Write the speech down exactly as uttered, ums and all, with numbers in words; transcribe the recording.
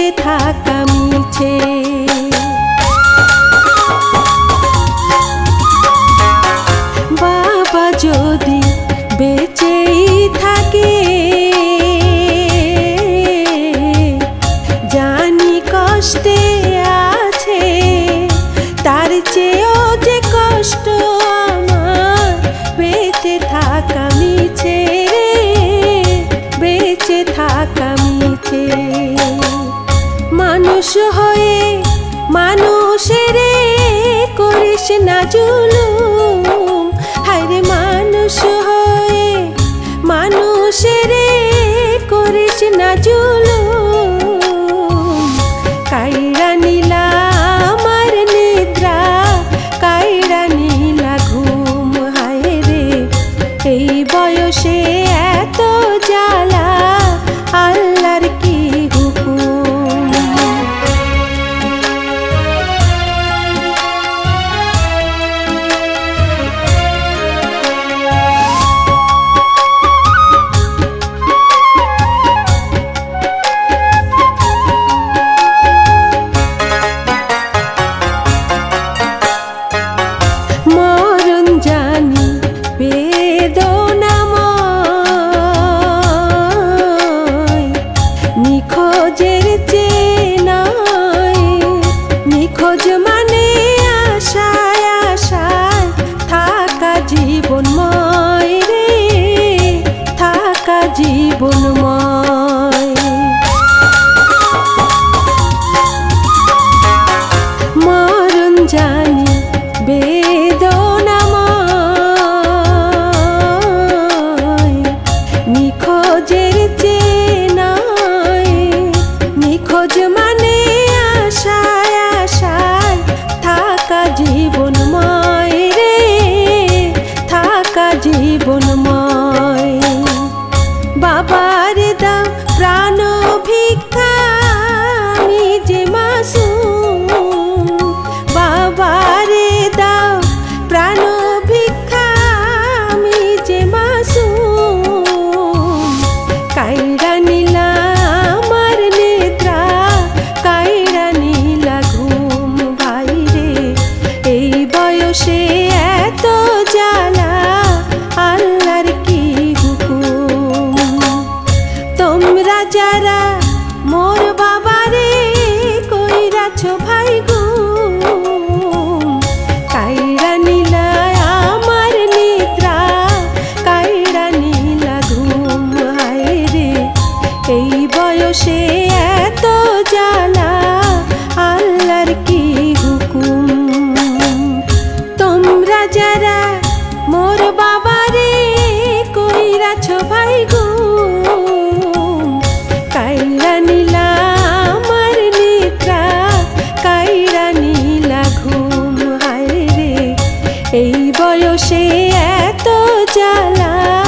থাকা মিছে। বাবা যদি বেঁচেই থাকে জানি কষ্টে আছে, তার চেয়েও যে কষ্ট আমার বেঁচে থাকা মিছে রে, বেঁচে থাকা মিছে। মানুষ হয়ে মানুষের করিস না জুলুম, হায়রে মানুষ হয়ে মানুষের করিস না জুলুম। কাইরা নীলা আমার নিদ্রা, কাইরা নীলা ঘুম, হায়রে এই বয়সে এত জ্বালা আল্লাহর কি হুকুম। মরণ জানি বেদনাময়, নিখোঁজের চেনায়, নিখোঁজ মানে আশায় আশায় থাকা জীবনময় রে, থাকা জীবনময়। মরণ জানি বেদনাময়, নিখোঁজের চেনায়, নিখোঁজ মানে আশায় আশায় থাকা জীবনময় রে, থাকা জীবনময়। বাবার দাও প্রাণ ভিক্ষা আমি যে মাসুম, বাবারে দাও প্রাণ ভিক্ষা আমি যে মাসুম। কাইরা নীলা আমার নিদ্রা, কাইরা নীলা ঘুম, ভাইরে এই বয়সে এত জ্বালা আল্লাহর কি হুকুম। তোমরা যারা মোর বাবারে কইরাছ ভাই গুম, কাইরা নীলা আমার নিদ্রা, কাইরা নীলা ঘুম, হায়রে এই বয়সে এত জ্বালা আল্লাহর কি হুকুম। তোমরা যারা মোর বাবারে কইরাছ ভাই গুম, কাইরা নীলা আমার নিদ্রা, কাইরা নীলা ঘুম, হায়রে এই বয়সে এত জ্বালা